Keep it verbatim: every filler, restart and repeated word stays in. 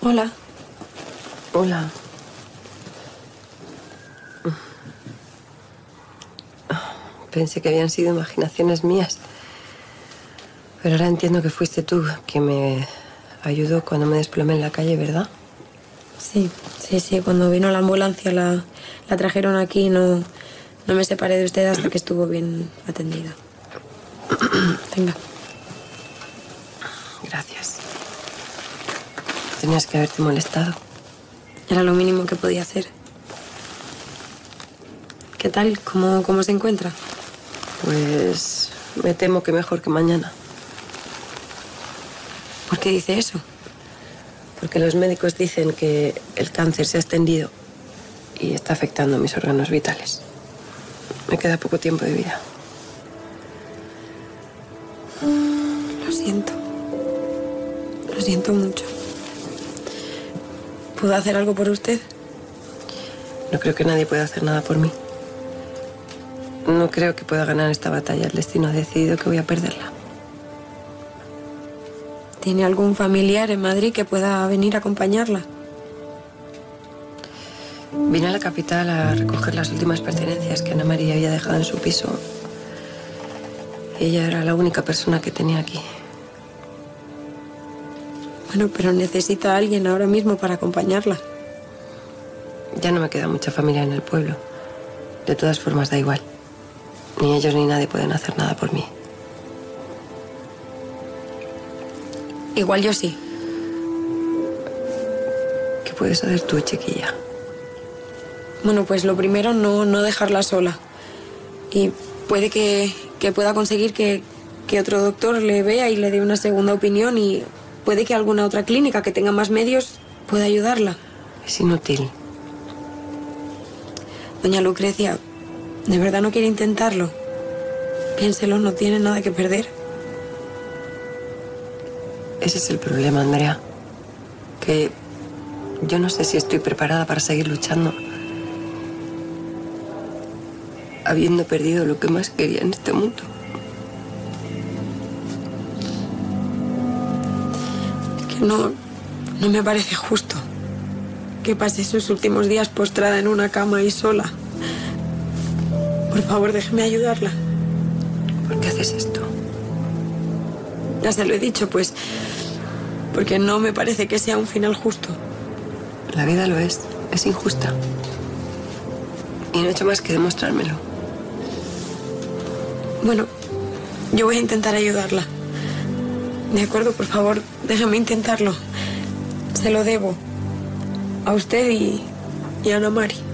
Hola. Hola. Pensé que habían sido imaginaciones mías. Pero ahora entiendo que fuiste tú quien me ayudó cuando me desplomé en la calle, ¿verdad? Sí, sí, sí. Cuando vino la ambulancia la, la trajeron aquí y no, no me separé de usted hasta que estuvo bien atendida. Venga. Gracias. Tenías que haberte molestado. Era lo mínimo que podía hacer. ¿Qué tal? ¿Cómo, cómo se encuentra? Pues me temo que mejor que mañana. ¿Por qué dice eso? Porque los médicos dicen que el cáncer se ha extendido y está afectando a mis órganos vitales. Me queda poco tiempo de vida. Lo siento. Lo siento mucho. ¿Puedo hacer algo por usted? No creo que nadie pueda hacer nada por mí. No creo que pueda ganar esta batalla. El destino ha decidido que voy a perderla. ¿Tiene algún familiar en Madrid que pueda venir a acompañarla? Vine a la capital a recoger las últimas pertenencias que Ana María había dejado en su piso. Ella era la única persona que tenía aquí. Bueno, pero necesita a alguien ahora mismo para acompañarla. Ya no me queda mucha familia en el pueblo. De todas formas, da igual. Ni ellos ni nadie pueden hacer nada por mí. Igual yo sí. ¿Qué puedes hacer tú, chiquilla? Bueno, pues lo primero, no, no dejarla sola. Y puede que, que pueda conseguir que, que otro doctor le vea y le dé una segunda opinión, y puede que alguna otra clínica que tenga más medios pueda ayudarla. Es inútil. Doña Lucrecia, ¿de verdad no quiere intentarlo? Piénselo, no tiene nada que perder. Ese es el problema, Andrea. Que yo no sé si estoy preparada para seguir luchando, habiendo perdido lo que más quería en este mundo. Es que no, no me parece justo que pase sus últimos días postrada en una cama y sola. Por favor, déjeme ayudarla. ¿Por qué haces esto? Ya se lo he dicho, pues, porque no me parece que sea un final justo. La vida lo es. Es injusta. Y no he hecho más que demostrármelo. Bueno, yo voy a intentar ayudarla. De acuerdo, por favor, déjeme intentarlo. Se lo debo. A usted y, y a Ana Mari.